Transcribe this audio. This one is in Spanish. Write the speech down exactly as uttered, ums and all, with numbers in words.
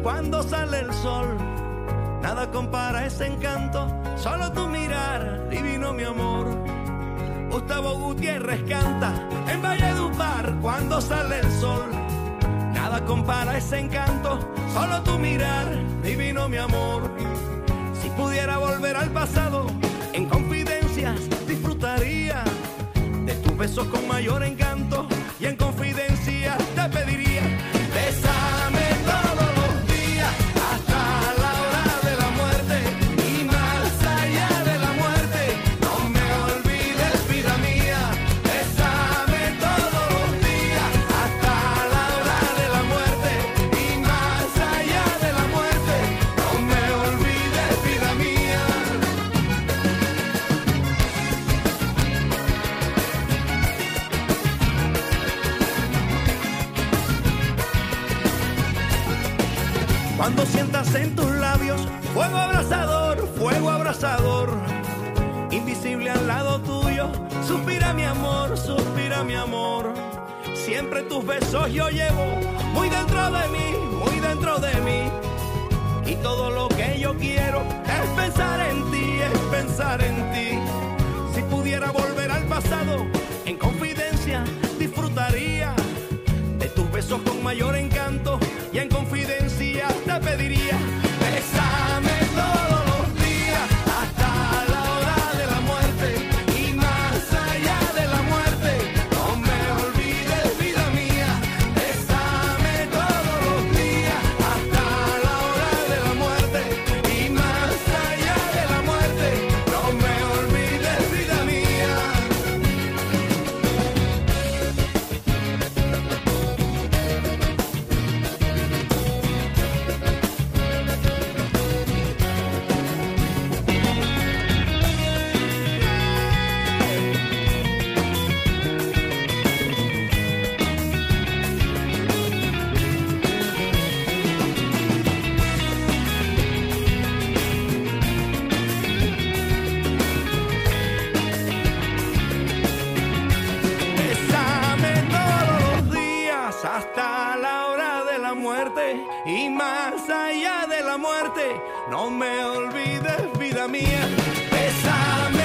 cuando sale el sol. Nada compara ese encanto, solo tu mirar, divino mi amor. Gustavo Gutiérrez canta en Valledupar cuando sale el sol. Nada compara ese encanto, solo tu mirar, divino mi amor. Si pudiera volver al pasado, en confidencias disfrutaría de tus besos con mayor encanto y en confidencia te pediría, bésame todos los días hasta la hora de la muerte y más allá de la muerte, no me olvides vida mía, bésame todos los días hasta la hora de la muerte y más allá de la muerte, no me olvides vida mía. Cuando sientas en tus labios fuego abrasador, fuego abrasador, invisible al lado tuyo, suspira mi amor, suspira mi amor. Siempre tus besos yo llevo muy dentro de mí, muy dentro de mí. Y todo lo que yo quiero es pensar en ti, es pensar en ti. Si pudiera volver al pasado, en confidencia disfrutaría de tus besos con mayor encanto y en confidencia te pediría, bésame todos los días hasta la hora de la muerte y más allá de la muerte, no me olvides vida mía, bésame todos los días hasta la hora de la muerte y más allá de la muerte, no me olvides vida mía. Bésame todos los días hasta la hora de la muerte y más allá de la muerte, no me olvides vida mía, bésame